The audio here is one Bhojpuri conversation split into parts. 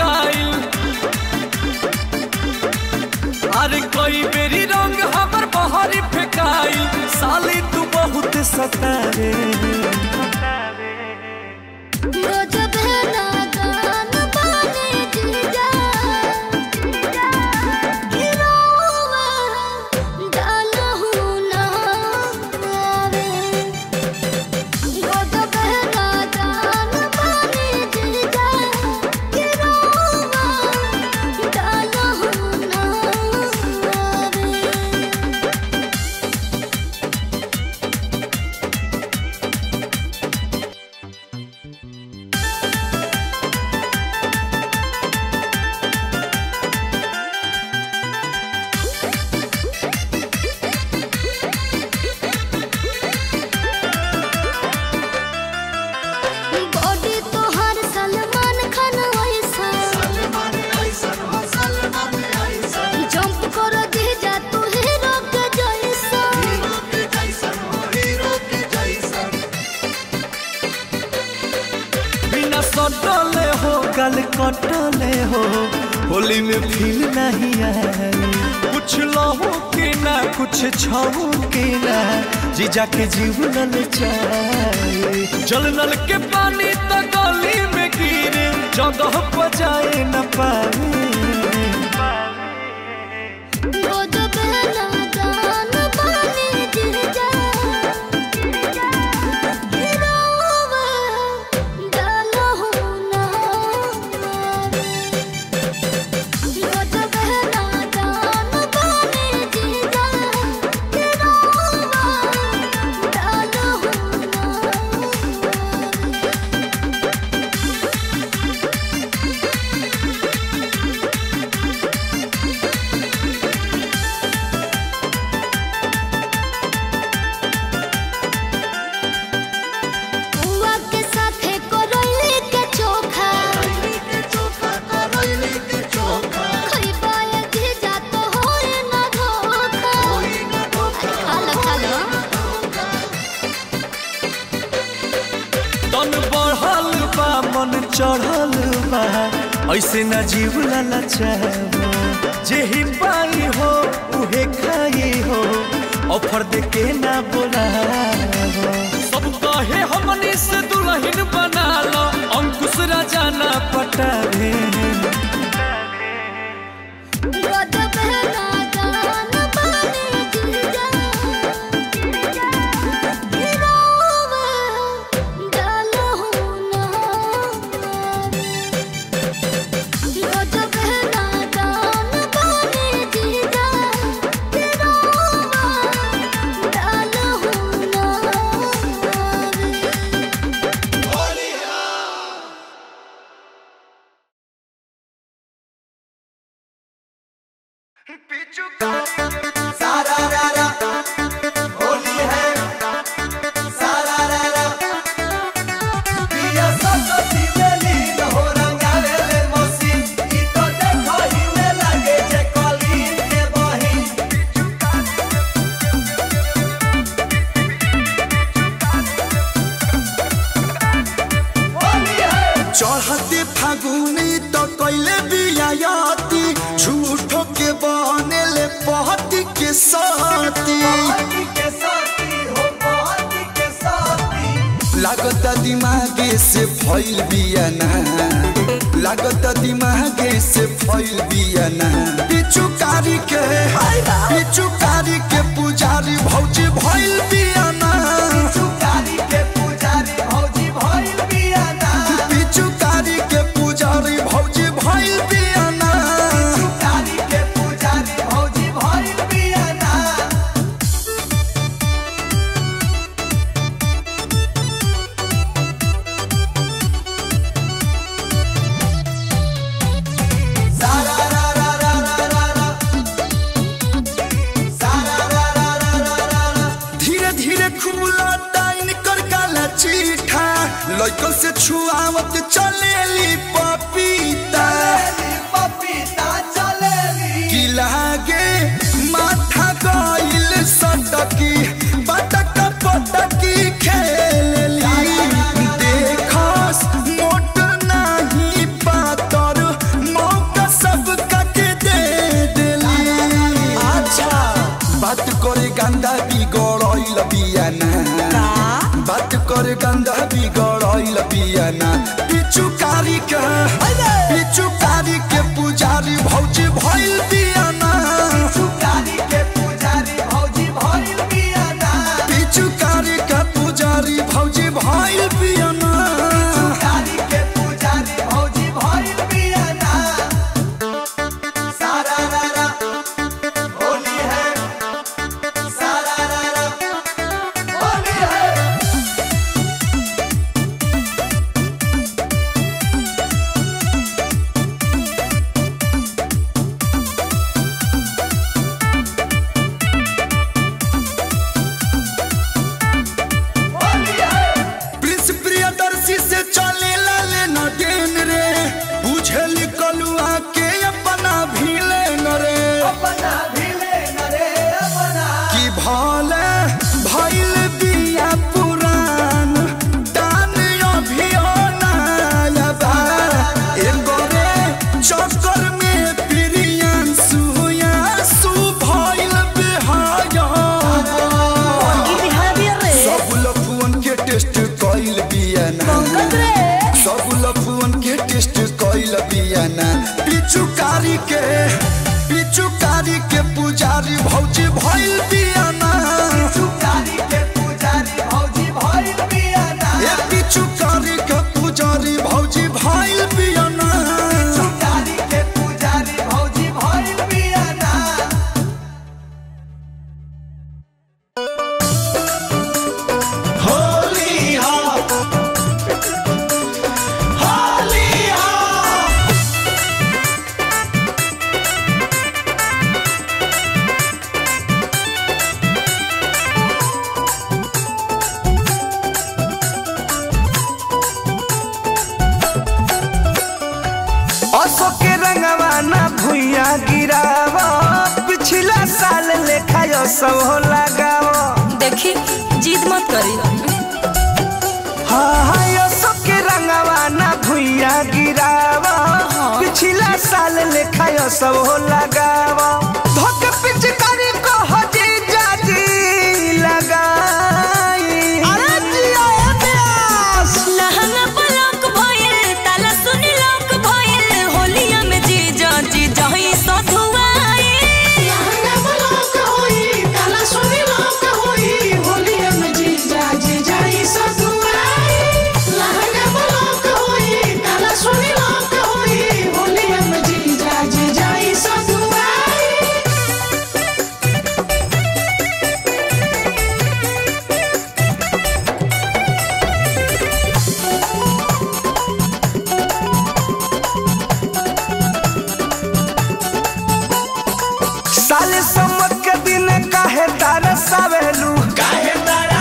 आइल। अरे कोई बेरी रंग हमर बहरी फेकाइल। साली तू बहुत सतावे सटले हो गल कटले हो होली में फील नहीं आए। कुछ लहो के ना कुछ छहो के ना जीजा के जीवन चाहे। जल नल के पानी तो गली में गिरे जगह पर जाए न पाए। मन चढ़ल बा ऐसे न जीव ललचावा। जेही पाई हो उहे खाई हो ऑफर दे के ना बोलावा। सब कहे हमनी से दुल्हन बना लो अंकुश राजा ना पटावे। सारा रारा होली है सारा रारा पिया सरस्वती बेली हो रंगावे ले मौसी ई तो देखो ही में लगे जे कली के बही। होली है चढ़ते फागुनी तो कइले बियाती झूठो के बने ले पहती के साथी लागत दिमागे से फैल बियाना। लागत दिमागे से फैल बियाना। पिचुकारी के पुजारी भौजी भइल बियाना। पिचुकारी के पुजारी भौजी भइल बियाना। पिचुकारी के पुजारी भौजी भइल बियाना। सारा पिचुकारी के पुजारी भौजी भइल बियाना पिचुकारी के पुजारी भौजी भइल बियाना पिचुकारी के पुजारी भौजी भइल बियाना पिचुकारी के पुजारी भौजी भइल बियाना सारा रारा होली है सारा रारा होली है पिचुकारी के पुजारी भौजी भइल बियाना पिचुकारी के पुजारी भौजी भइल बियाना ए पिचुकारी के पुजारी भौजी भइल बियाना पिचुकारी के पुजारी भौजी भइल बियाना होली हा गिरावा पिछला साल लेखा यो सब लगाओ देखी जिद मत करी हाँ यो सब के रंगवा ना भुइया गिरावा पिछला साल लेखा यो सब लगाओ धोक पिचकारी को हजी जाजी लगाई अरे जिया प्यास लहंगा पलक भइल ताला सुनी लोक भइल होलिया में जी जाजी जही सधुआई लहंगा पलक होई ताला सुनी लोक होई होलिया में जी जाजी जाई सधुआई लहंगा पलक होई ताला सुनी लोक होई होलिया में जी जाजी जाई सधुआई साले सम्मत के दिन काहे तारा सावेलू हो काहे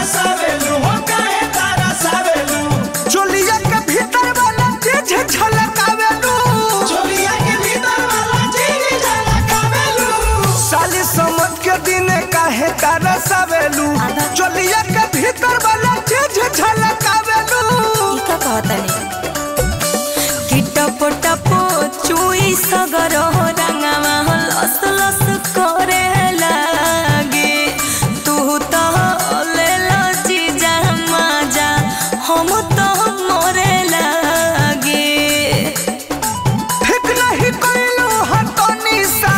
तारा सावेलू चोलिया के भीतर वाला चीज झलकावेलू चोलिया के भीतर वाला चीज झलकावेलू साले सम्मत के दिन काहे तारा सावेलू चोलिया के भीतर वाला चीज झलकावेलू ई का कहतनी कि टप टप चुई सगर रंगवा लस लस करे लागे तू तो ले लो जीजा मजा हम तो मोरे लागे ठीक नहीं कइलू हतनी सा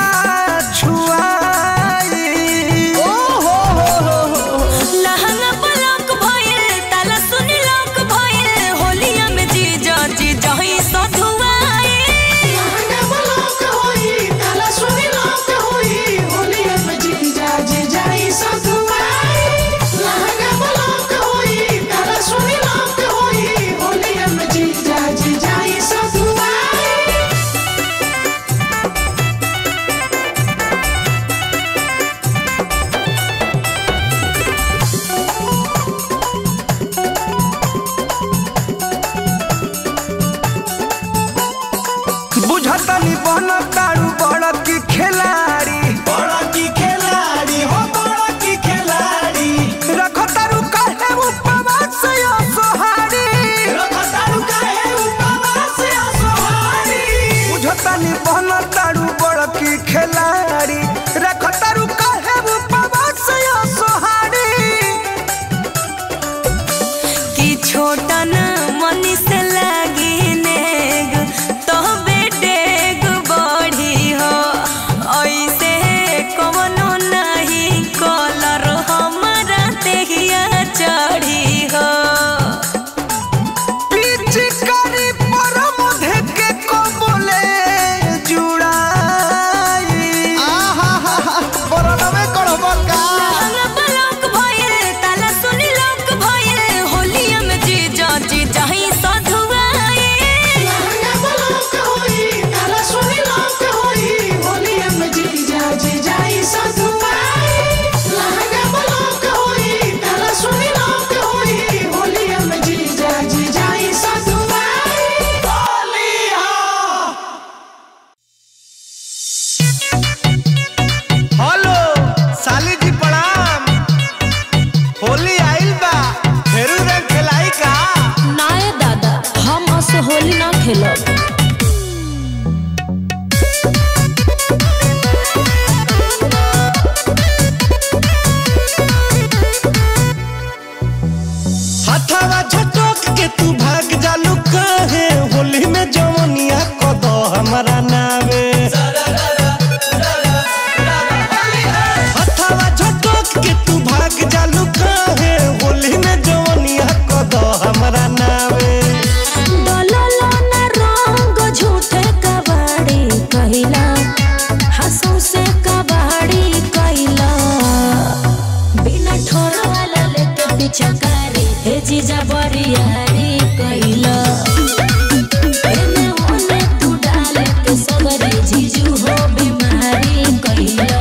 छुआई लहंगा पलक भइल ताला सुनी लोक भइल होलिया में जी जाजी जही सधुआई लहंगा पलक होई ताला सुनी लोक होई होलिया में जी जाजी जाई सधुआई लहंगा पलक होई ताला सुनी लोक होई होलिया में जी जाजी जाई सधुआई बुझतनी बन तारू बड़ की खिलाड़ी हो बड़ की खिलाड़ी रखो तारू काहे उपवास यो सोहारी बुझतनी बन तारू बड़ की खिलाड़ी रखो तारू काहे उपवास यो सोहारी कि छोटन मनी से लागी ने भावे हथवा झटक के तू भाग जालू काहे होली में जवनिया कद हमरा नावे डललो ना रंग झूठे कबाड़ी कहिला हंसों से कबाड़ी कहिला बिना ठोर वाला लेके पीछा करे हे जीजा बरियारी कहिला एने ओने तू डाले के सगरे जीजू हो बीमारी कहिला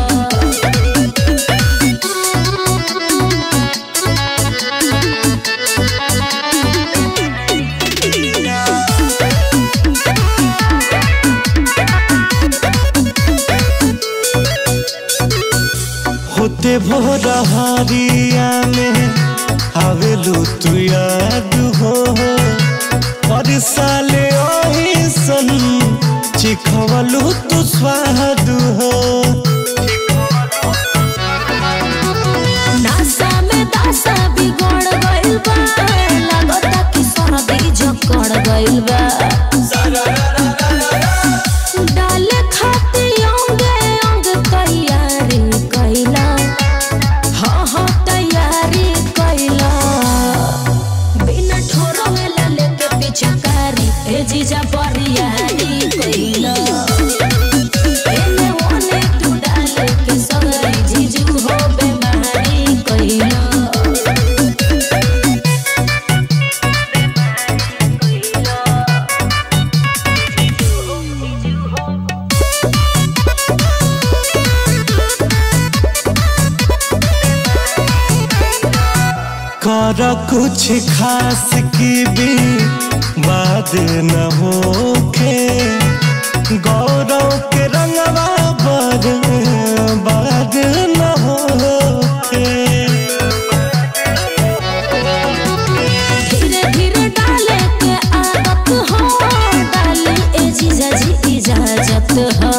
होते भोर हरिया में आवेलू तू याद हो और साले ओही सन चिखवलू तू स्वाद हो नासा में दासा बिगड़ गइल बा लागता कि सर्दी जकड़ गइल बा डाले खाती अंगे अंग तैयारी कइला हाँ तैयारी कइला बिना ठोर वाला लेके पीछा कारी ए जीजा बरियारी कइला एने ओने तू डाले के सगरे जीजू हो बेमारी कइला कर कुछ खास की भी बात न होखे गौरव के रंगवा पर बात न होखे धीरे धीरे डाले के आदत हो डाली ए जीजा जी इजाजत हो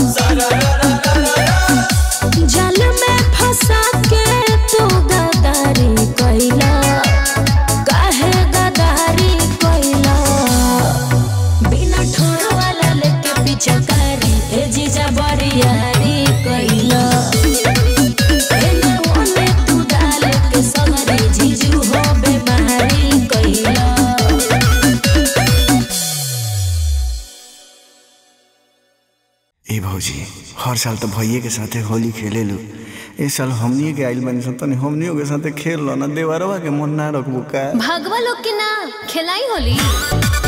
जल में फंसा के तू गदारी कइला काहे गदारी कइला बिना ठोर वाला लेके पीछा कारी ए जीजा बरियारी कइला एने ओने तू डाले के सगरे जीजू हो बेमारी कइला ए भौजी हर साल तो भैया के साथे होली खेले लू इस साल हमनी के आइल बनी तनी हमनियों के साथे खेल लो ना देवरवा के मन ना रखबू का भगवा लोग के ना खिलाई होली